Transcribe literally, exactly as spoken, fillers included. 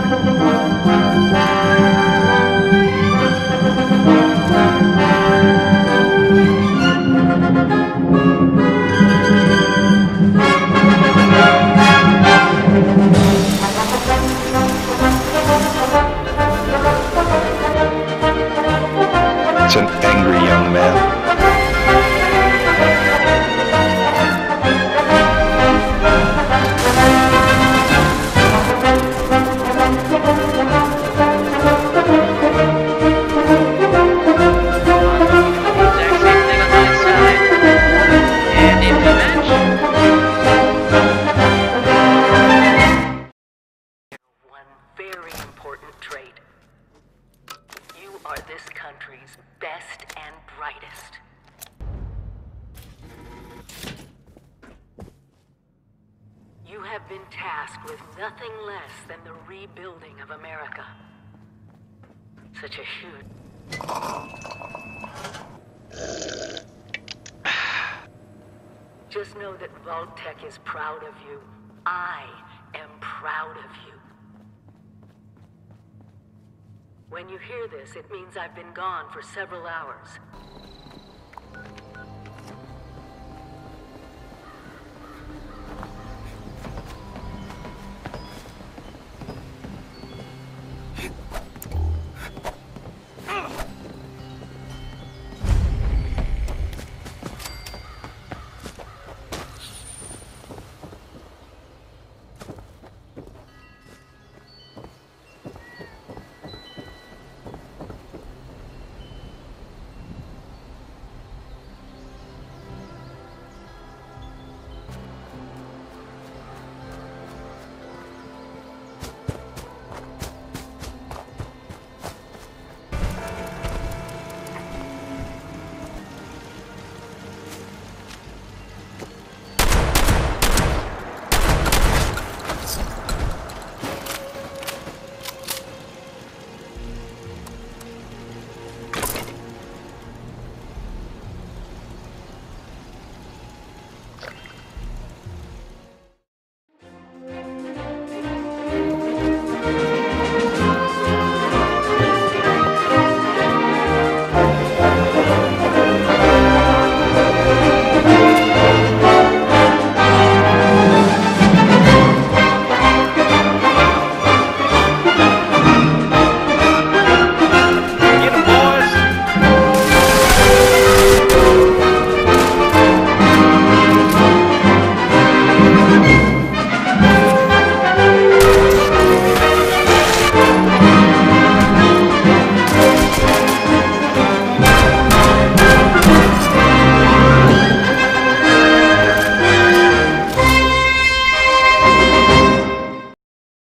It's an angry young man. Very important trait. You are this country's best and brightest. You have been tasked with nothing less than the rebuilding of America. Such a huge... Just know that Vault-Tec is proud of you. I am proud of you. When you hear this, it means I've been gone for several hours.